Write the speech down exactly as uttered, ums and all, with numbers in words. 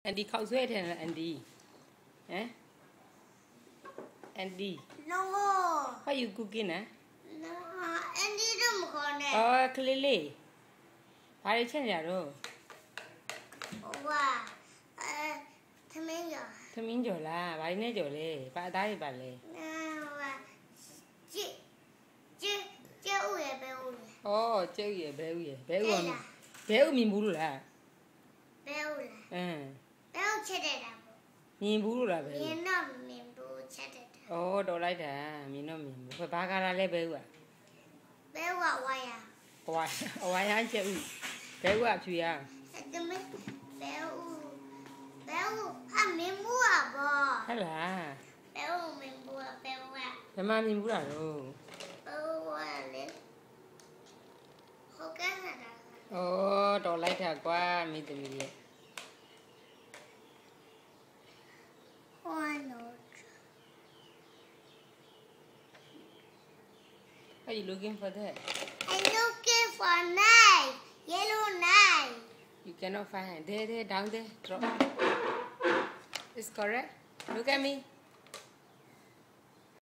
Andy ခောက်ဆွဲတယ်နော် Andy ဟမ် Andy No What you cooking နော် No Andy တော့မခေါ်နဲ့အော်ကလေးလေးဘာတွေချက်ကြတော့ဟိုကအဲသမင်းကျော်သမင်းကျော်လားဘာတွေနဲ့ကျော်လဲဘာအသားတွေပါလဲဟိုကကြည့်ကြည့်ကျဲဦးရဲ့ဘဲဦးရဲ့အော်ကျဲဦးရဲ့ဘဲဦးရဲ့ဘဲဦးကဘဲဦးမြင်ဘူးလို့လားဘဲဦးလားအင်းဘဲဦးချက်တဲ့တာပေါ့မြင်ဘူးလို့လားဘဲမြင်တော့မြင်ဘူးချက်တဲ့တာအော်တော်လိုက်တာမြင်တော့မြင်ဘူးဘာကားလာလဲဘဲဦးကဘဲဦးကဝါယာဝါဝါရကျဲဦးဘဲဦးကဖြူရသမင်းဘဲဦးဘဲဦးအမင်းမူอ่ะပေါ့ဟဲ့လားဘဲဦးမင်းမူอ่ะဘဲဦးကဘယ်မှာမြင်ဘူးလားတော့ဘဲဦးကလေဟုတ်ကဲ့ဟာတာအော်တော်လိုက်တာကွာမိသမီးလေးဟိုနော် Are you looking for that? I'm looking for knife. Yellow knife. You cannot find it. There, there, down there. Drop. It's correct. Look at me.